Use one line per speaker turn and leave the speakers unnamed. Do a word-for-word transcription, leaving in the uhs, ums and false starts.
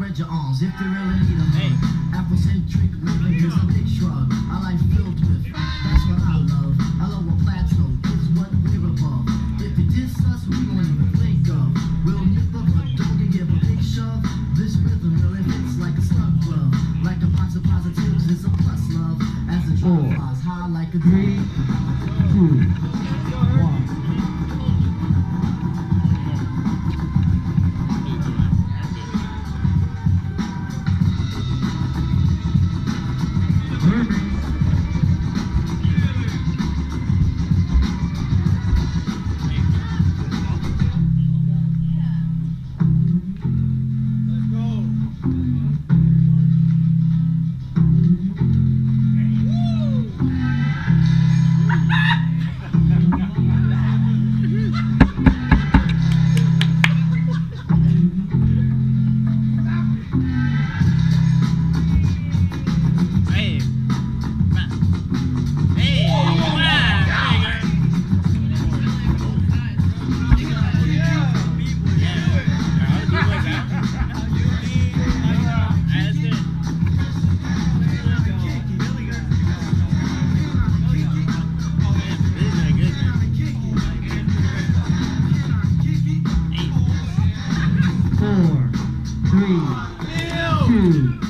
spread your arms if you really need a hug. Afrocentric living is a big shrug. A life filled with, that's what I love. I love what plateau is what we're above. If you diss us, we won't even think of. We'll nip up, but don't you give a big shove. This rhythm really hits like a slug glove. Like a box of positives, it's a plus love. As the drum flies high like a three, two, one. Four, three, two,